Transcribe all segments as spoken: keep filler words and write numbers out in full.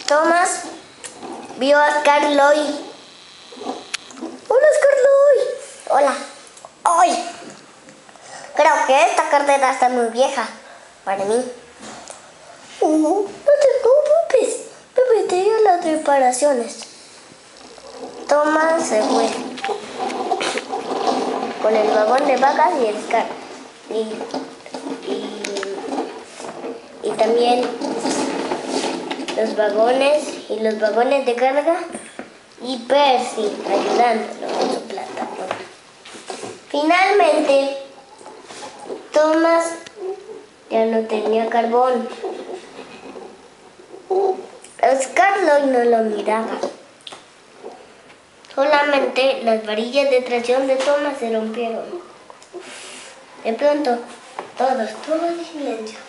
Thomas vio a Carloy. Hola, Carloy. Hola. Hoy. Creo que esta cartera está muy vieja para mí. Uh, no te preocupes. Me meteré a las reparaciones. Thomas se fue con el vagón de vacas y el car y, y, y también los vagones y los vagones de carga y Percy ayudándolo en su plataforma. Finalmente, Thomas ya no tenía carbón. Carloy no lo miraba. Solamente las varillas de tracción de Thomas se rompieron. De pronto, todo estuvo en silencio.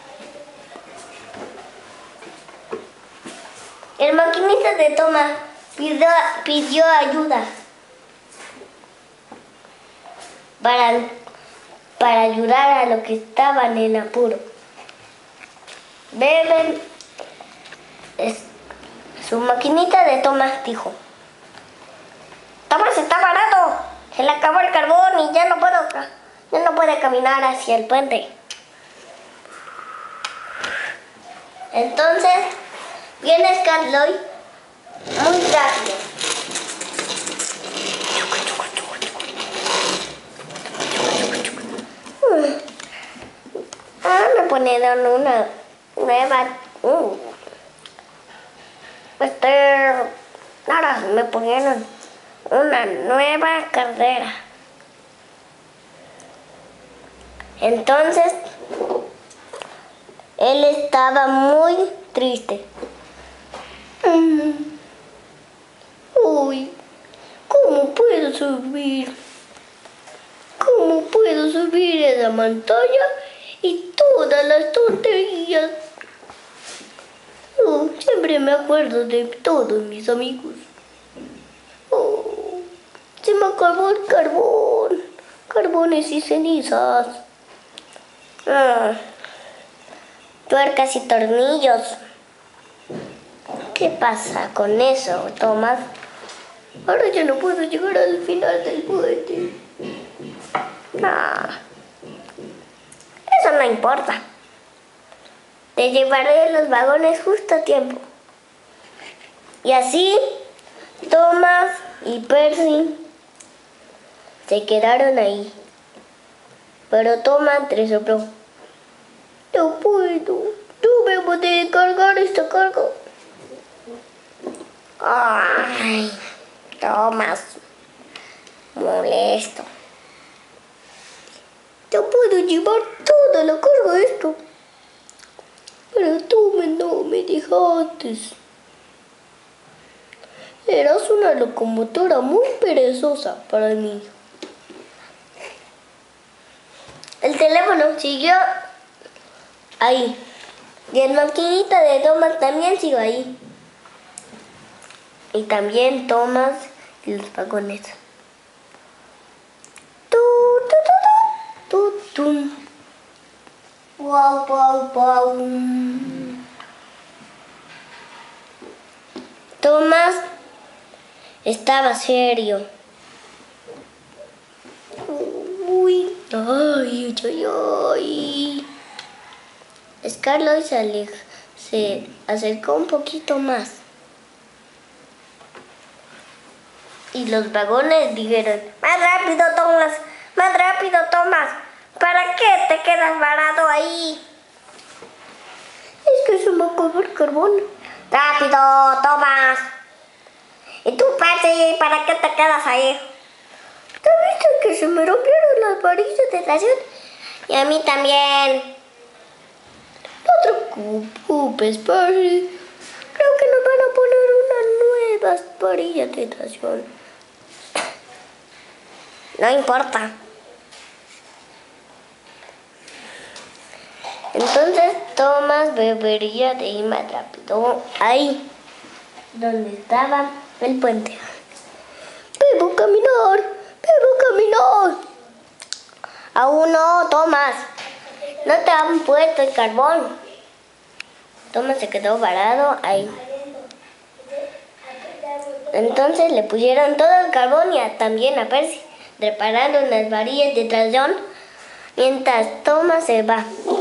El maquinista de Thomas pidió, pidió ayuda para, para ayudar a los que estaban en apuro. Beben, es, su maquinita de Thomas dijo: Thomas está barato, se le acabó el carbón y ya no puedo, ya no puede caminar hacia el puente. Entonces viene Carloy muy rápido. Ah, me ponieron una nueva. Uh, este, ahora me ponieron una nueva carrera. Entonces, él estaba muy triste. Mm. Uy, ¿cómo puedo subir? ¿Cómo puedo subir esa montaña y todas las tonterías? Oh, siempre me acuerdo de todos mis amigos. Oh, se me acabó el carbón, carbones y cenizas. Ah, tuercas y tornillos. ¿Qué pasa con eso, Thomas? Ahora ya no puedo llegar al final del puente. Ah, eso no importa. Te llevaré los vagones justo a tiempo. Y así, Thomas y Percy se quedaron ahí. Pero Thomas resopló: no puedo, no me puedo cargar esta carga. Ay, Thomas, molesto. No puedo llevar toda la carga de esto. Pero tú no me dejaste. Eras una locomotora muy perezosa para mí. El teléfono siguió ahí. Y el maquinita de Thomas también siguió ahí. Y también Thomas y los vagones. Tu, tu, tu, tu, tu. Wow, wow, wow. Thomas estaba serio. Uy, ay, ay, ay. Carloy se, alej se acercó un poquito más. Y los vagones dijeron: más rápido, Thomas, más rápido, Thomas. ¿Para qué te quedas varado ahí? Es que se me acabó el carbón. ¡Rápido, Thomas! ¿Y tú, Percy, para qué te quedas ahí? ¿Te viste que se me rompieron las varillas de tracción? Y a mí también. No te preocupes, Percy. Creo que nos van a poner unas nuevas varillas de tracción. No importa. Entonces Thomas debería de ir más rápido ahí, donde estaba el puente. ¡Debo caminar! ¡Debo caminar! Aún no, Thomas. No te han puesto el carbón. Thomas se quedó varado ahí. Entonces le pusieron todo el carbón y a- también a Percy. Repararon las varillas de John mientras Thomas se va.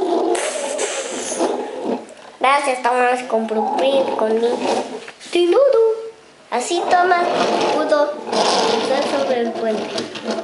Gracias, Thomas, por cumplir conmigo. De nada. Así Thomas pudo cruzar sobre el puente.